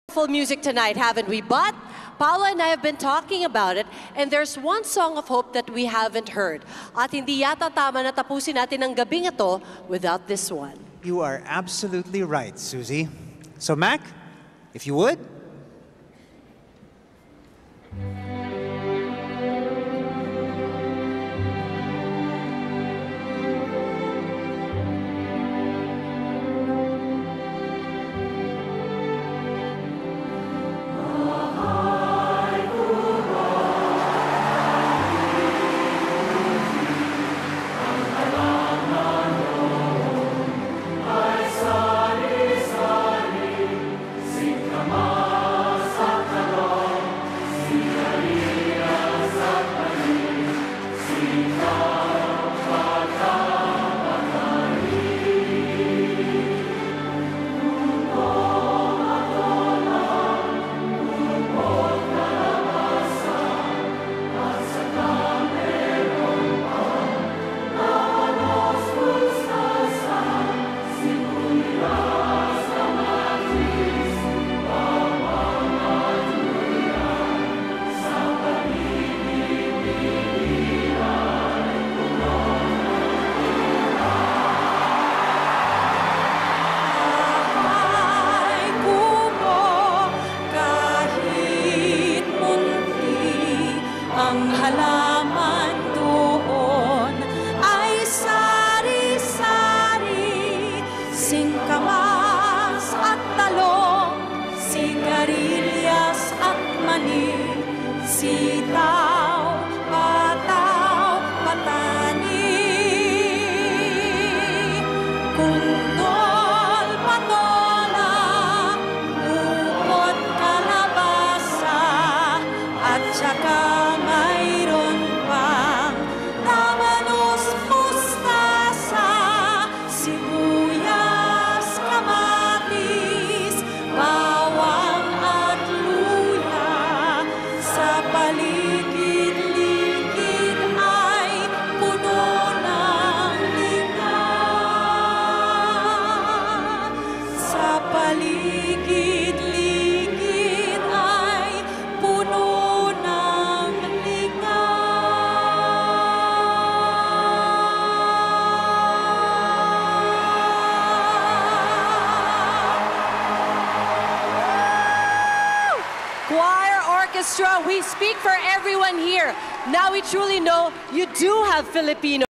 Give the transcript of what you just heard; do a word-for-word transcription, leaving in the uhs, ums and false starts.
Full music tonight, haven't we? But Paula and I have been talking about it, and there's one song of hope that we haven't heard. At hindi yata tama na tapusin natin ang gabing ito without this one. You are absolutely right, Susie. So, Mac, if you would. Ang halaman doon ay sari-sari, singkamas at talong, sigarilyas at mani, sitaw, pataw, patani, kuntol, patola, upot, kalabasa, at saka mayroon pang tamanos, mustasa, sibuyas, kamatis, bawang at luya. Sa paligid-ligid ay puno ng linga. Sa paligid-ligid ay puno ng linga. Choir, orchestra, we speak for everyone here. Now we truly know you do have Filipino